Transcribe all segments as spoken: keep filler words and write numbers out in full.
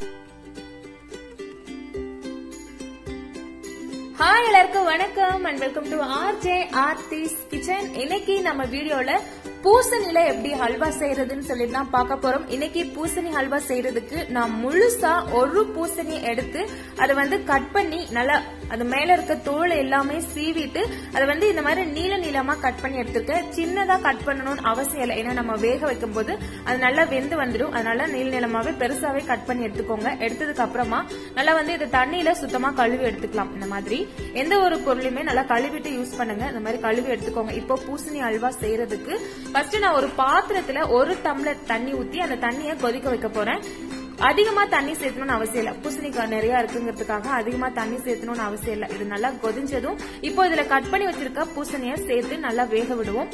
Hi எல்லாருக்கும் வணக்கம் and welcome to RJ Aarthi's kitchen. இன்னைக்கு நம்ம வீடியோல பூசணில எப்படி ஹல்வா செய்யறதுன்னு சொல்லிட்டு தான் பார்க்க போறோம். இன்னைக்கு பூசணி ஹல்வா செய்யறதுக்கு நான் முழுசா ஒரு பூசணி எடுத்து அதை வந்து கட் பண்ணி நல்லா அது மேல இருக்க தோல் எல்லாமே சீவிட்டு அதை வந்து இந்த மாதிரி நீள நீளமா கட் பண்ணி எடுத்துருக்கேன். சின்னதா கட் பண்ணணும்னு அவசியம் இல்லை, ஏன்னா நம்ம வேக வைக்கும் போது அது நல்லா வெந்து வந்துடும். அதனால நீள நீளமாவே பெருசாவே கட் பண்ணி எடுத்துக்கோங்க. எடுத்ததுக்கு அப்புறமா நல்லா வந்து இது தண்ணியில சுத்தமா கழுவி எடுத்துக்கலாம். இந்த மாதிரி எந்த ஒரு பொருளையுமே நல்லா கழுவிட்டு யூஸ் பண்ணுங்க. இந்த மாதிரி கழுவி எடுத்துக்கோங்க. இப்போ பூசணி அல்வா செய்யறதுக்கு ஃபர்ஸ்ட் நான் ஒரு பாத்திரத்துல ஒரு டம்ளர் தண்ணி ஊத்தி அந்த தண்ணியை கொதிக்க வைக்க போறேன். அதிகமா தண்ணி சேர்த்தணும்னு அவசியம் இல்ல, பூசணிக்காய் நிறைய இருக்குங்கிறதுக்காக அதிகமா தண்ணி சேர்த்தணும்னு அவசியம் இல்ல. இது நல்லா கொதிஞ்சதும் இப்போ இதுல கட் பண்ணி வச்சிருக்க பூசணியை சேர்த்து நல்லா வேக விடுவோம்.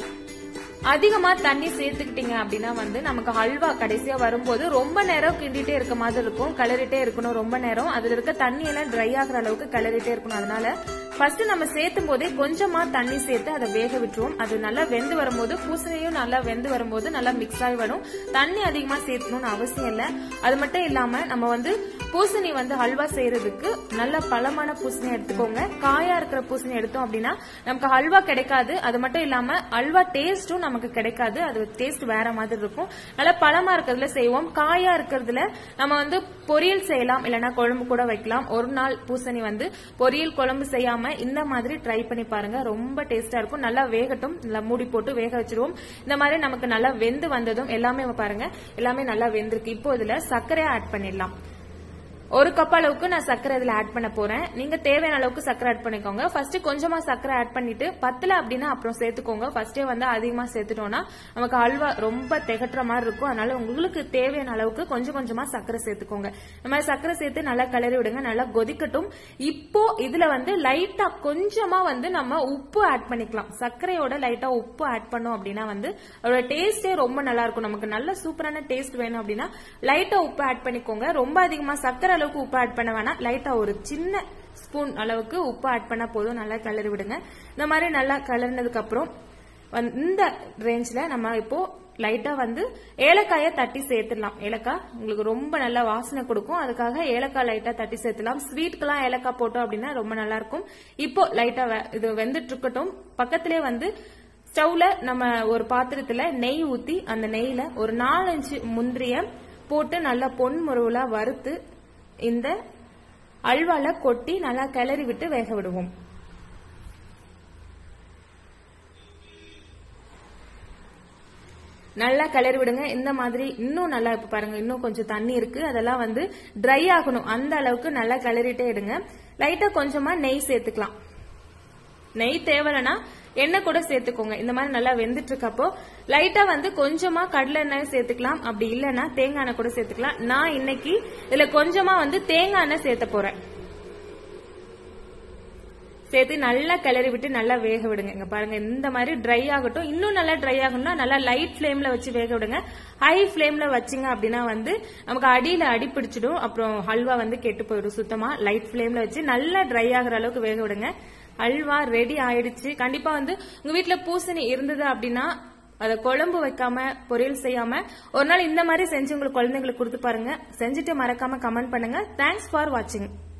அதிகமா தண்ணி சேர்த்துக்கிட்டீங்க அப்படின்னா வந்து நமக்கு ஹல்வா கடைசியா வரும்போது ரொம்ப நேரம் கிண்டிட்டே இருக்க மாதிரி இருக்கும், கிளறிட்டே இருக்கணும். ரொம்ப நேரம் அதுல இருக்க தண்ணி எல்லாம் ட்ரை ஆகுற அளவுக்கு கிளறிட்டே இருக்கணும். அதனால ஃபர்ஸ்ட் நம்ம சேர்த்தும் போதே கொஞ்சமா தண்ணி சேர்த்து அதை வேக விட்டுருவோம். அது நல்லா வெந்து வரும்போது பூசணியும் நல்லா வெந்து வரும்போது நல்லா மிக்ஸ் ஆகி வரும். தண்ணி அதிகமா சேர்த்தணும்னு அவசியம் இல்ல. அது மட்டும் இல்லாம நம்ம வந்து பூசணி வந்து ஹல்வா செய்யறதுக்கு நல்ல பழமான பூசணி எடுத்துக்கோங்க. காயா இருக்கிற பூசணி எடுத்தோம் அப்படின்னா நமக்கு ஹல்வா கிடைக்காது. அது மட்டும் இல்லாம ஹல்வா டேஸ்டும் நமக்கு கிடைக்காது, அது டேஸ்ட் வேற மாதிரி இருக்கும். நல்லா பழமா இருக்கிறதுல செய்வோம். காயா இருக்கிறதுல நம்ம வந்து பொரியல் செய்யலாம், இல்லைன்னா குழம்பு கூட வைக்கலாம். ஒரு நாள் பூசணி வந்து பொரியல் குழம்பு செய்யாம இந்த மாதிரி ட்ரை பண்ணி பாருங்க, ரொம்ப டேஸ்டா இருக்கும். நல்லா வேகட்டும், நல்லா மூடி போட்டு வேக வச்சிருவோம். இந்த மாதிரி நமக்கு நல்லா வெந்து வந்ததும் எல்லாமே பாருங்க எல்லாமே நல்லா வெந்திருக்கு. இப்போ இதுல சர்க்கரையை ஆட் பண்ணிடலாம். ஒரு கப் அளவுக்கு நான் சர்க்கரை இதுல ஆட் பண்ண போறேன். நீங்க தேவையான அளவுக்கு சர்க்கரை ஆட் பண்ணிக்கோங்க. ஃபர்ஸ்ட் கொஞ்சமா சர்க்கரை ஆட் பண்ணிட்டு பத்தல அப்படின்னா அப்புறம் சேர்த்துக்கோங்க. ஃபர்ஸ்டே வந்து அதிகமா சேர்த்துட்டோம்னா நமக்கு அல்வா ரொம்ப திகட்டுற மாதிரி இருக்கும். அதனால உங்களுக்கு தேவையான அளவுக்கு கொஞ்சம் கொஞ்சமா சர்க்கரை சேர்த்துக்கோங்க. இந்த மாதிரி சர்க்கரை சேர்த்து நல்லா கிளறி விடுங்க, நல்லா கொதிக்கட்டும். இப்போ இதுல வந்து லைட்டா கொஞ்சமா வந்து நம்ம உப்பு ஆட் பண்ணிக்கலாம். சர்க்கரையோட லைட்டா உப்பு ஆட் பண்ணோம் அப்படின்னா வந்து அதோட டேஸ்டே ரொம்ப நல்லா இருக்கும். நமக்கு நல்ல சூப்பரான டேஸ்ட் வேணும் அப்படின்னா லைட்டா உப்பு ஆட் பண்ணிக்கோங்க. ரொம்ப அதிகமா சர்க்கரை அளவுக்கு உப்பு ஆட் பண்ண வேணாம், லைட்டா ஒரு சின்ன ஸ்பூன் அளவுக்கு உப்பு ஆட் பண்ணா போதும். நல்லா கிளறி விடுங்க. இந்த மாதிரி நல்லா கிளறினதுக்கு அப்புறம் இந்த ரேஞ்ச்ல நம்ம இப்போ லைட்டா வந்து ஏலக்காயை தட்டி சேர்த்துடலாம். ஏலக்காய் உங்களுக்கு ரொம்ப நல்ல வாசனை கொடுக்கும், அதுக்காக ஏலக்காய் லைட்டா தட்டி சேர்த்துலாம். ஸ்வீட்க்கெல்லாம் ஏலக்காய் போட்டோம் அப்படின்னா ரொம்ப நல்லா இருக்கும். இப்போ லைட்டா இது வெந்துட்டு இருக்கட்டும். பக்கத்திலே வந்து ஸ்டவ்ல நம்ம ஒரு பாத்திரத்துல நெய் ஊத்தி அந்த நெய்ல ஒரு நாலஞ்சு முந்திரிய போட்டு நல்லா பொன் முருவலா வறுத்து இந்த அல்வால கொட்டி நல்லா கிளறி விட்டு வேக விடுவோம். நல்லா கிளறி விடுங்க. இந்த மாதிரி இன்னும் நல்லா இப்ப பாருங்க, இன்னும் கொஞ்சம் தண்ணி இருக்கு, அதெல்லாம் வந்து ட்ரை ஆகணும். அந்த அளவுக்கு நல்லா கிளறிட்டே எடுங்க. லைட்டா கொஞ்சமா நெய் சேர்த்துக்கலாம். நெய் தேவைன்னா எண்ணெய் கூட சேர்த்துக்கோங்க. இந்த மாதிரி நல்லா வெந்துட்டு இருக்கப்போ லைட்டா வந்து கொஞ்சமா கடலை எண்ணெய் சேர்த்துக்கலாம். அப்படி இல்லைன்னா தேங்காய் எண்ணெய் கூட சேர்த்துக்கலாம். நான் இன்னைக்கு இதுல கொஞ்சமா வந்து தேங்காய் எண்ணெய் சேர்த்த போறேன். சேர்த்து நல்லா கிளறி விட்டு நல்லா வேக விடுங்க. இங்க பாருங்க இந்த மாதிரி ட்ரை ஆகட்டும். இன்னும் நல்லா ட்ரை ஆகணும்னா நல்லா லைட் ஃபிளேம்ல வச்சு வேக விடுங்க. ஹை ஃபிளேம்ல வச்சிங்க அப்படின்னா வந்து நமக்கு அடியில அடி பிடிச்சிடும், அப்புறம் ஹல்வா வந்து கெட்டு போயிடும். சுத்தமா லைட் ஃபிளேம்ல வச்சு நல்லா ட்ரை ஆகிற அளவுக்கு வேக விடுங்க. அல்வா ரெடி ஆயிடுச்சு. கண்டிப்பா வந்து உங்க வீட்டுல பூசணி இருந்தது அப்படின்னா அதை குழம்பு வைக்காம பொரியல் செய்யாம ஒரு நாள் இந்த மாதிரி செஞ்சு உங்களுக்கு குழந்தைங்களுக்கு கொடுத்து பாருங்க. செஞ்சுட்டு மறக்காம கமெண்ட் பண்ணுங்க. தேங்க்ஸ் ஃபார் வாட்சிங்.